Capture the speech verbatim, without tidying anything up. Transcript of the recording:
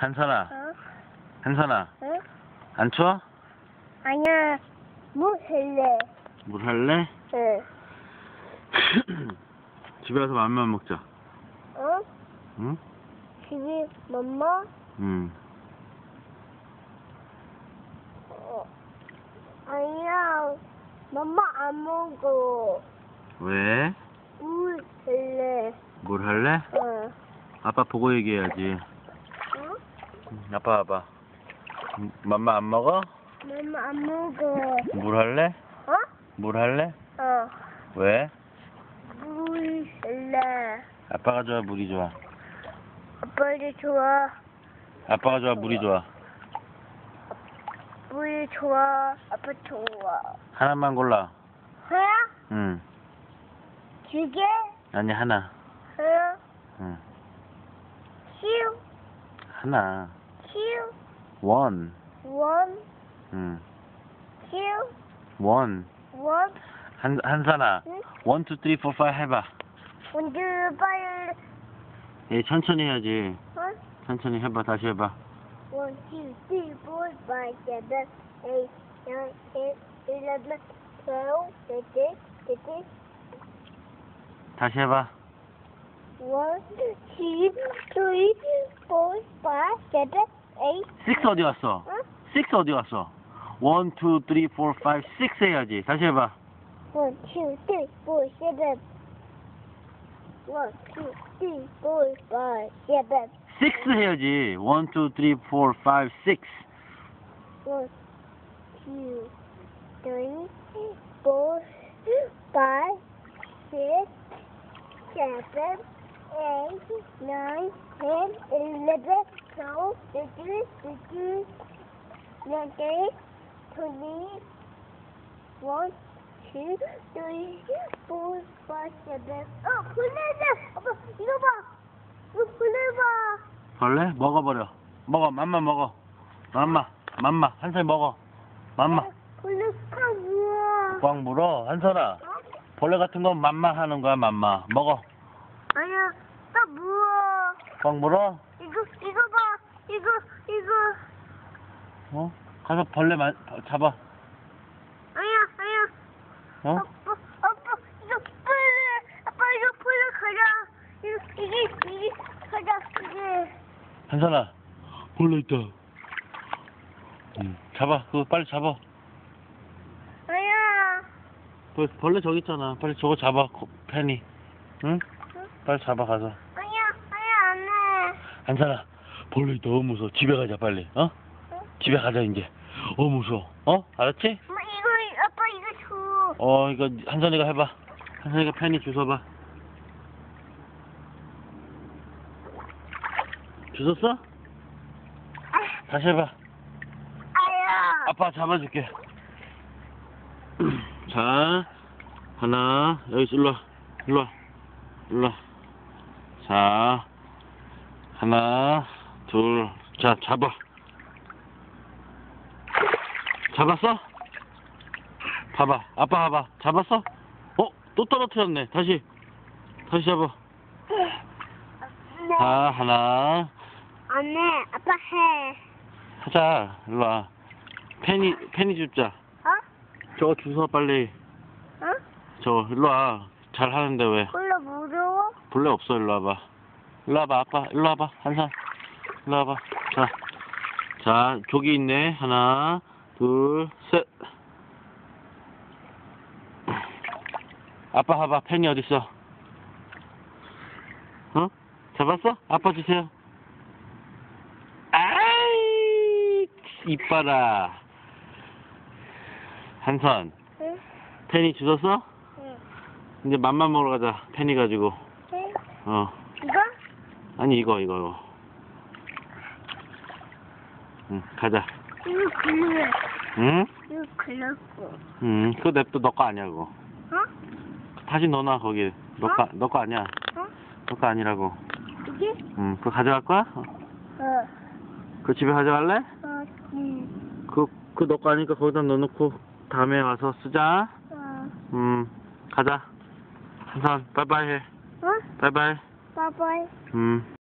한선아, 어? 한선아, 응? 안 추워? 아니야, 뭐 할래? 물 할래? 응. 집에 가서 맘만 먹자. 어? 응? 집에 맘마? 응. 어. 아니야, 맘마 안 먹어. 왜? 물 할래. 물 할래? 어. 아빠 보고 얘기해야지. 응? 아빠 봐봐. 음, 맘마 안 먹어? 맘마 안 먹어. 물 할래? 어? 물 할래? 어. 왜? 물 할래. 아빠가 좋아, 물이 좋아? 아빠도 좋아. 아빠가 좋아, 물이 좋아? 물 좋아. 아빠 좋아. 하나만 골라. 하나? 응. 두 개? 아니, 하나. 하나? 응. two? 하나. two? 원. one? 응. two? 원. one? 한, 한산아. 응? 원, 투, 쓰리, 포, 파이브 해봐. 먼저 빨리. 예, 천천히 해야지. 어? 천천히 해봐. 다시 해봐. one, two, three, four, five, seven, eight, nine, ten, eleven, twelve, thirteen, fourteen. 다시 해봐. one, two, three, four, five, seven, eight. 식스 어디 갔어? 응? 식스 어디 갔어? 원, 투, 쓰리, 포, 파이브, 식스 해야지. 다시 해봐. one, two, three, four, seven. one, two, three, four, five, seven. 식스 해야지. 원, 투, 쓰리, 포, 파이브, 식스. one, two, three, four, five, six, seven, eight, nine, ten, eleven, twelve, thirteen, fourteen, nineteen, twenty, one, two, three, four, five, seven. 어, 벌레다! 아빠, 이거 봐! 이거 벌레 봐! 벌레? 먹어버려. 먹어. 맘마 먹어. 맘마. 맘마. 한살 먹어. 맘마. 벌레 꽉 물어. 꽉 물어. 한선아. 어? 벌레 같은 건 맘마 하는 거야. 맘마. 먹어. 아니야, 나 물어. 꽉 물어? 이거, 이거 봐. 이거, 이거. 어? 가서 벌레 마, 잡아. 아니야, 아니야. 어? 아빠, 아빠, 이거 벌레. 아빠, 이거 벌레 가자. 이거, 이게, 이게, 가자, 이게. 한선아. 벌레 있다. 응. 잡아. 그거 빨리 잡아. 아니야. 벌, 벌레 저기 있잖아. 빨리 저거 잡아. 거- penny. 응? 응? 빨리 잡아 가서. 아니야, 아니야, 안 해. 한선아. 벌레 있다. 너무 무서워. 집에 가자 빨리. 어? 응? 집에 가자 이제. 어 무서워. 어? 알았지? 엄마, 이거, 아빠, 이거 줘. 어 이거 한선이가 해봐. 한선이가 펜이 주워봐. 주웠어? 아, 다시 해봐. 아야. 아빠 잡아줄게. 자, 하나, 여기 일로 와, 일로 와, 일로 와. 자, 하나, 둘, 자, 잡아. 잡았어? 봐봐, 아빠 봐봐. 잡았어? 어, 또 떨어뜨렸네. 다시, 다시 잡아. 네. 자, 하나, 안 해. 아빠 해. 하자. 일로 와. 펜이, 펜이 줍자. 어? 저거 주워 빨리. 어? 저거 일로 와. 잘 하는데 왜? 벌레 무서워? 벌레 없어. 일로 와봐. 일로 와봐. 아빠. 일로 와봐. 한산. 일로 와봐. 자. 자, 저기 있네. 하나, 둘, 셋. 아빠 봐봐. 펜이 어딨어? 어? 잡았어? 아빠 주세요. 아이, 이뻐라. 한선. 응? 펜이 주웠어? 응. 이제 맘만 먹으러 가자. 펜이 가지고. 응? 어. 이거? 아니 이거 이거 이거. 응 가자. 이거 글래. 응? 이거 글렀고. 응 그거 냅둬. 너 거 아니야 그거. 어? 다시 넣어놔 거기. 너 거 너 거 아니야. 어? 너 거 아니라고. 이게? 응 그거 가져갈 거야? 어. 어. 그거 집에 가져갈래? 어. 응. 그 그 너 거 아니까 거기다 넣어놓고 다음에 와서 쓰자. 어. 음 가자. 한산 바이바이 해. 어? 바이바이. 바이바이. 음.